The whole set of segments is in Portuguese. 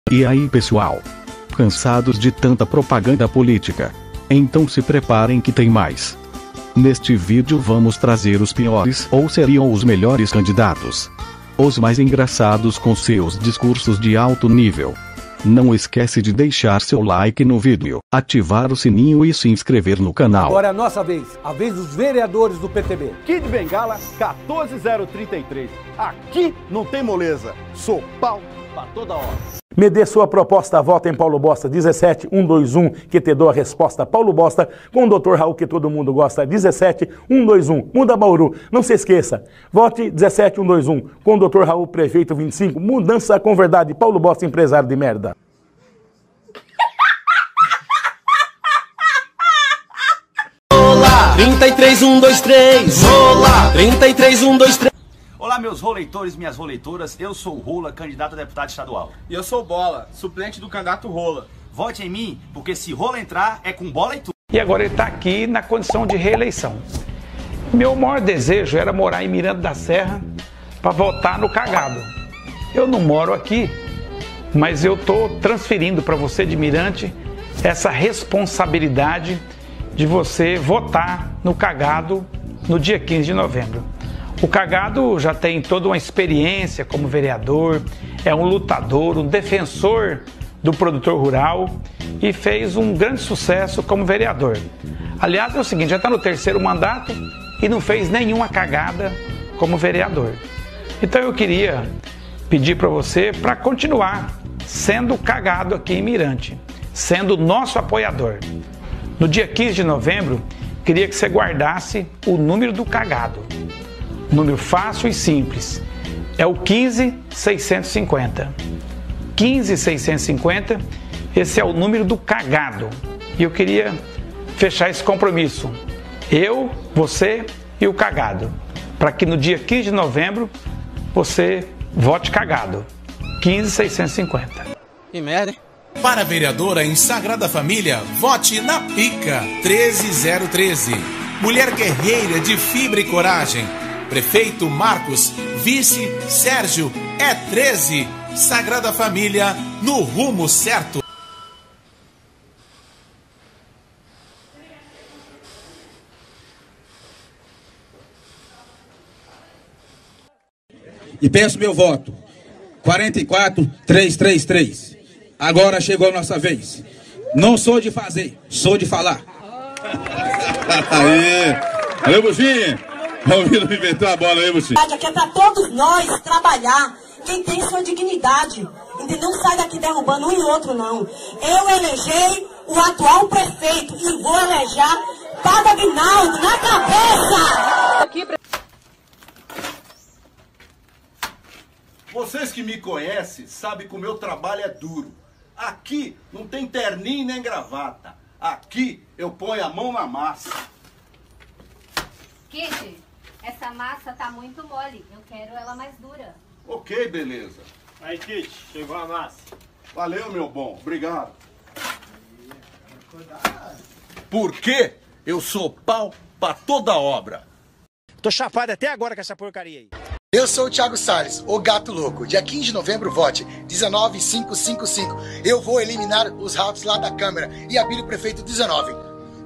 E aí, pessoal? Cansados de tanta propaganda política? Então se preparem que tem mais. Neste vídeo vamos trazer os piores ou seriam os melhores candidatos. Os mais engraçados com seus discursos de alto nível. Não esquece de deixar seu like no vídeo, ativar o sininho e se inscrever no canal. Agora é a nossa vez, a vez dos vereadores do PTB. Kid Bengala 14033. Aqui não tem moleza, sou pau pra toda hora. Me dê sua proposta, vota em Paulo Bosta, 17121, que te dou a resposta, Paulo Bosta, com o Dr. Raul, que todo mundo gosta, 17121, muda Bauru, não se esqueça, vote 17121, com o Dr. Raul, prefeito 25, mudança com verdade, Paulo Bosta, empresário de merda. Olá, 33123, olá, 33123. Olá, meus roleitores, minhas roleitoras, eu sou o Rola, candidato a deputado estadual. E eu sou o Bola, suplente do candidato Rola. Vote em mim, porque se Rola entrar, é com bola e tudo. E agora ele está aqui na condição de reeleição. Meu maior desejo era morar em Miranda da Serra para votar no cagado. Eu não moro aqui, mas eu estou transferindo para você de Mirante essa responsabilidade de você votar no cagado no dia 15 de novembro. O Cagado já tem toda uma experiência como vereador, é um lutador, um defensor do produtor rural e fez um grande sucesso como vereador. Aliás, é o seguinte, já está no terceiro mandato e não fez nenhuma cagada como vereador. Então eu queria pedir para você para continuar sendo cagado aqui em Mirante, sendo nosso apoiador. No dia 15 de novembro, queria que você guardasse o número do cagado. Número fácil e simples. É o 15650. 15650, esse é o número do cagado. E eu queria fechar esse compromisso. Eu, você e o cagado. Para que no dia 15 de novembro você vote cagado. 15650. Que merda, hein? Para vereadora em Sagrada Família, vote na Pica 13013. Mulher guerreira de fibra e coragem. Prefeito Marcos, vice Sérgio, é 13. Sagrada Família, no rumo certo. E peço meu voto, 44333. Agora chegou a nossa vez. Não sou de fazer, sou de falar. Aê! Valeu, Buxinha! Ouvindo inventou a bola aí, Buxinha. Aqui é para todos nós trabalhar. Quem tem sua dignidade. Entendeu? Não sai daqui derrubando um e outro, não. Eu elegei o atual prefeito e vou eleger Padre Aguinaldo na cabeça! Vocês que me conhecem sabem que o meu trabalho é duro. Aqui não tem terninho nem gravata. Aqui eu ponho a mão na massa. Kid, essa massa tá muito mole. Eu quero ela mais dura. Ok, beleza. Aí, Kid, chegou a massa. Valeu, meu bom. Obrigado. Porque eu sou pau pra toda obra. Tô chapado até agora com essa porcaria aí. Eu sou o Thiago Salles, o Gato Louco. Dia 15 de novembro, vote 19555. Eu vou eliminar os ratos lá da Câmara e abrir o prefeito 19.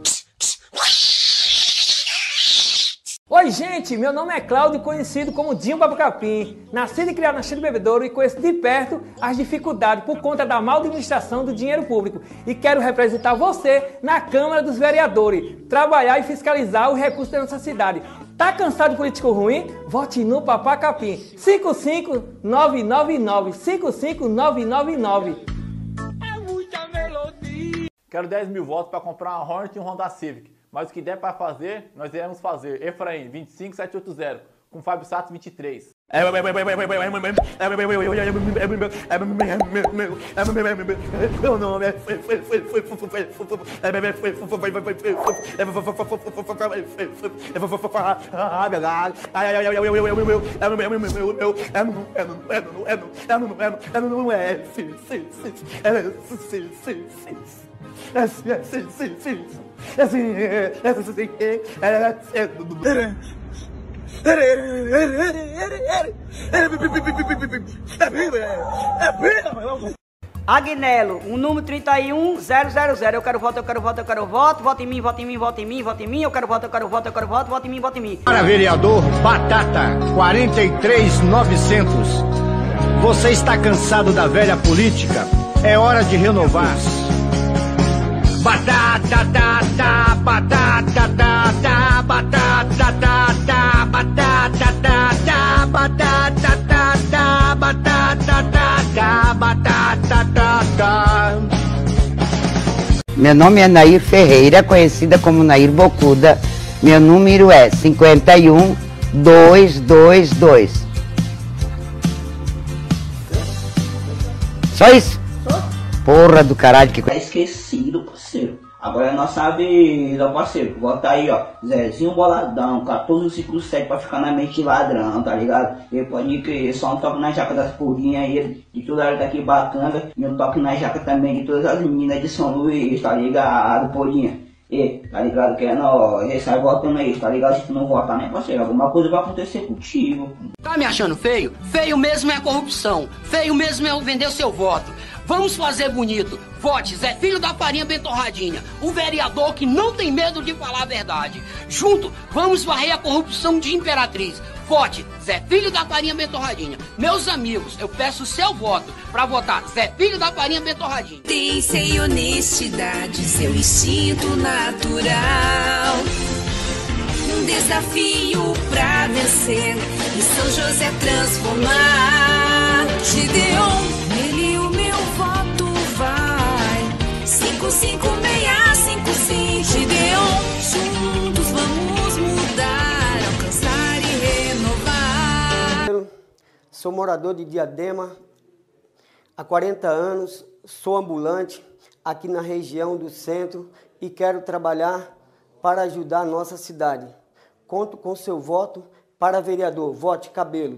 Oi gente, meu nome é Cláudio, conhecido como Dinho Babacapim. Nascido e criado na Chile Bebedouro e conheço de perto as dificuldades por conta da mal administração do dinheiro público. E quero representar você na Câmara dos Vereadores, trabalhar e fiscalizar os recursos da nossa cidade. Tá cansado de político ruim? Vote no Papacapim. 55999, 55999. É muita melodia. Quero 10 mil votos para comprar uma Hornet e um Honda Civic. Mas o que der para fazer, nós iremos fazer. Efraim, 25780, com Fábio Sato, 23. Meu nome é... Agnello, o número 31000. Eu quero voto, eu quero voto, eu quero voto. Vote em mim, vote em mim, vote em mim, vote em mim. Eu quero voto, eu quero voto, eu quero voto. Vote em mim, vote em mim. Para vereador Batata, 43.900. Você está cansado da velha política? É hora de renovar. Batata, batata, batata, batata, batata, batata, batata, batata, batata. Meu nome é Nair Ferreira, conhecida como Nair Bocuda. Meu número é 51222. Só isso? Porra do caralho que... Tá esquecido, parceiro. Agora é nossa vez, ó, parceiro. Bota aí, ó. Zezinho Boladão, 1457 pra ficar na mente de ladrão, tá ligado? Ele pode crer, só um toque na jaca das porrinhas aí, de toda a área daqui bacana. E um toque na jaca também de todas as meninas de São Luís, tá ligado, porrinha? E, tá ligado que é nóis, sai votando aí, tá ligado? Se tu não votar, né, parceiro? Alguma coisa vai acontecer contigo. Tá me achando feio? Feio mesmo é a corrupção. Feio mesmo é o vender o seu voto. Vamos fazer bonito. Vote Zé Filho da Farinha bem torradinha. Um vereador que não tem medo de falar a verdade. Junto, vamos varrer a corrupção de Imperatriz. Vote Zé Filho da Farinha bem torradinha. Meus amigos, eu peço o seu voto pra votar Zé Filho da Farinha bem torradinha. Ciência e honestidade, seu instinto natural. Um desafio pra vencer e São José transformar. Gideon, nele o meu voto vai. 55655. Gideon, juntos vamos mudar, alcançar e renovar. Sou morador de Diadema há 40 anos, sou ambulante aqui na região do centro e quero trabalhar para ajudar a nossa cidade. Conto com seu voto para vereador. Vote Cabelo,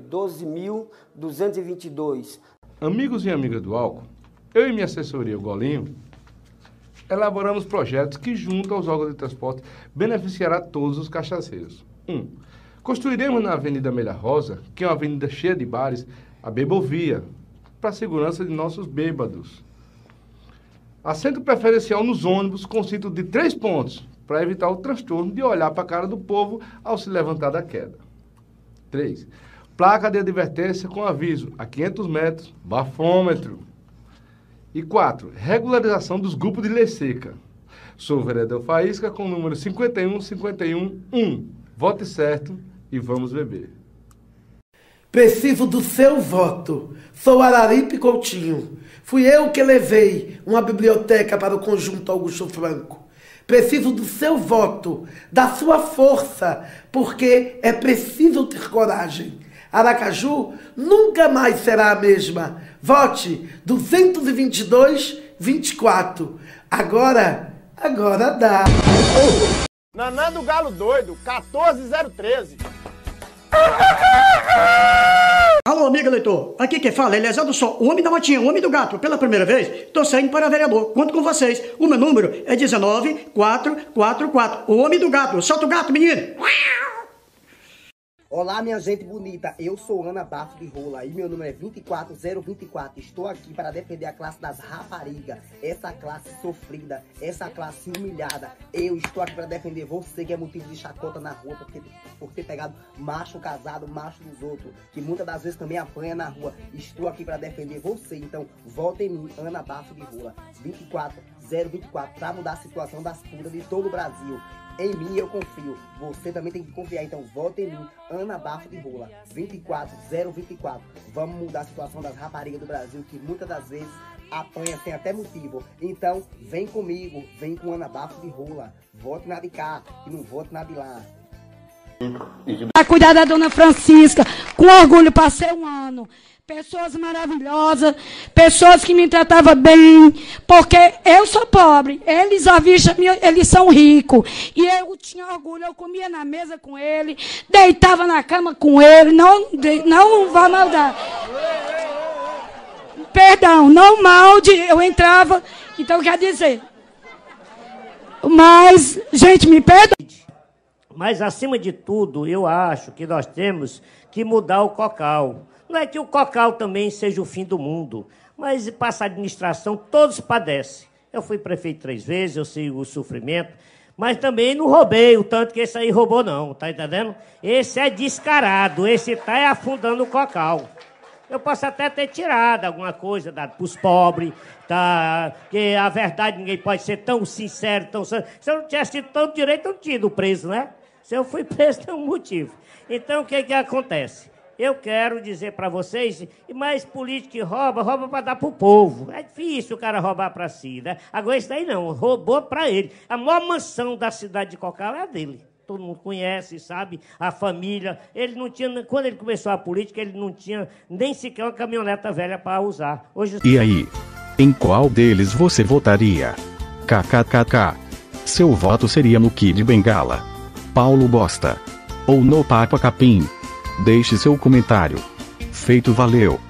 12.222. Amigos e amigas do álcool, eu e minha assessoria, o Golinho, elaboramos projetos que, junto aos órgãos de transporte, beneficiará todos os cachaceiros. 1. Construiremos na Avenida Amélia Rosa, que é uma avenida cheia de bares, a Bebovia, para a segurança de nossos bêbados. Assento preferencial nos ônibus com cinto de 3 pontos, para evitar o transtorno de olhar para a cara do povo ao se levantar da queda. 3. Placa de advertência com aviso a 500 metros, bafômetro. E 4. Regularização dos grupos de lei seca. Sou o vereador Faísca com o número 51511. Vote certo e vamos beber. Preciso do seu voto. Sou Araripe Coutinho. Fui eu que levei uma biblioteca para o Conjunto Augusto Franco. Preciso do seu voto, da sua força, porque é preciso ter coragem. Aracaju nunca mais será a mesma. Vote 222-24. Agora dá. Naná do Galo Doido, 14013. Alô, amigo eleitor, aqui quem fala é Eliezer do Sol, o homem da motinha, o homem do gato. Pela primeira vez, tô saindo para vereador. Conto com vocês. O meu número é 19444. O homem do gato. Solta o gato, menino. Olá, minha gente bonita, eu sou Ana Bafo de Rola e meu número é 24024. Estou aqui para defender a classe das raparigas, essa classe sofrida, essa classe humilhada. Eu estou aqui para defender você que é motivo de chacota na rua por ter pegado macho casado, macho dos outros, que muitas das vezes também apanha na rua. Estou aqui para defender você, então vote em mim, Ana Bafo de Rola, 24024, para mudar a situação das putas de todo o Brasil. Em mim eu confio, você também tem que confiar, então vote em mim, Ana Bafo de Rola, 24024. Vamos mudar a situação das raparigas do Brasil, que muitas das vezes apanha sem até motivo. Então vem comigo, vem com Ana Bafo de Rola, vote na de cá e não vote na de lá. A cuidar da dona Francisca, com orgulho, passei um ano. Pessoas maravilhosas, pessoas que me tratavam bem, porque eu sou pobre, eles à vista, eles são ricos. E eu tinha orgulho, eu comia na mesa com ele, deitava na cama com ele, não vá maldar. Perdão, não malde, eu entrava, então quer dizer. Mas, gente, me perdoe. Mas, acima de tudo, eu acho que nós temos que mudar o Cocal. Não é que o Cocal também seja o fim do mundo, Mas passa a administração, todos padecem. Eu fui prefeito 3 vezes, eu sei o sofrimento, mas também não roubei o tanto que esse aí roubou não, tá entendendo? Esse é descarado, esse tá afundando o cocal. Eu posso até ter tirado alguma coisa, dado para os pobres, tá? Que a verdade ninguém pode ser tão sincero, tão... Se eu não tivesse tido tanto direito, eu não tinha ido preso, né? Se eu fui preso, tem um motivo. Então, o que acontece? Eu quero dizer para vocês, mas político que rouba para dar para o povo. É difícil o cara roubar para si, né? Agora, isso daí não, roubou para ele. A maior mansão da cidade de Cocal é a dele. Todo mundo conhece, sabe? A família. Ele não tinha, quando ele começou a política, ele não tinha nem sequer uma caminhoneta velha para usar. Hoje... E aí? Em qual deles você votaria? KKKK. Seu voto seria no Kid Bengala, Paulo Bosta ou no Papa Capim? Deixe seu comentário. Feito, valeu.